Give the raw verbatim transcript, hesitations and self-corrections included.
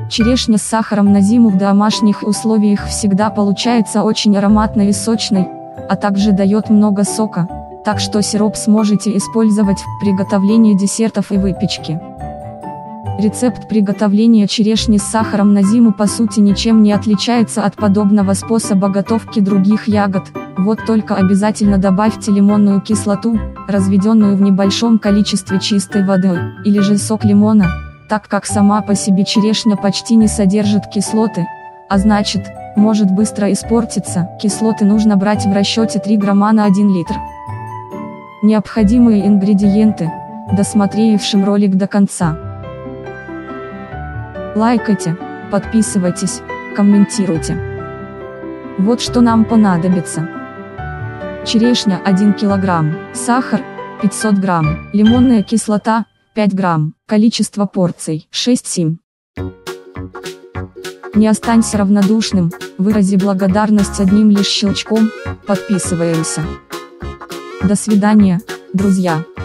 Черешня с сахаром на зиму в домашних условиях всегда получается очень ароматной и сочной, а также дает много сока, так что сироп сможете использовать в приготовлении десертов и выпечки. Рецепт приготовления черешни с сахаром на зиму по сути ничем не отличается от подобного способа готовки других ягод, вот только обязательно добавьте лимонную кислоту, разведенную в небольшом количестве чистой воды, или же сок лимона, так как сама по себе черешня почти не содержит кислоты, а значит, может быстро испортиться. Кислоты нужно брать в расчете три грамма на один литр. Необходимые ингредиенты, досмотревшим ролик до конца. Лайкайте, подписывайтесь, комментируйте. Вот что нам понадобится. Черешня один килограмм, сахар пятьсот грамм, лимонная кислота пять грамм, количество порций шесть-семь. Не останься равнодушным, вырази благодарность одним лишь щелчком, подписываемся. До свидания, друзья.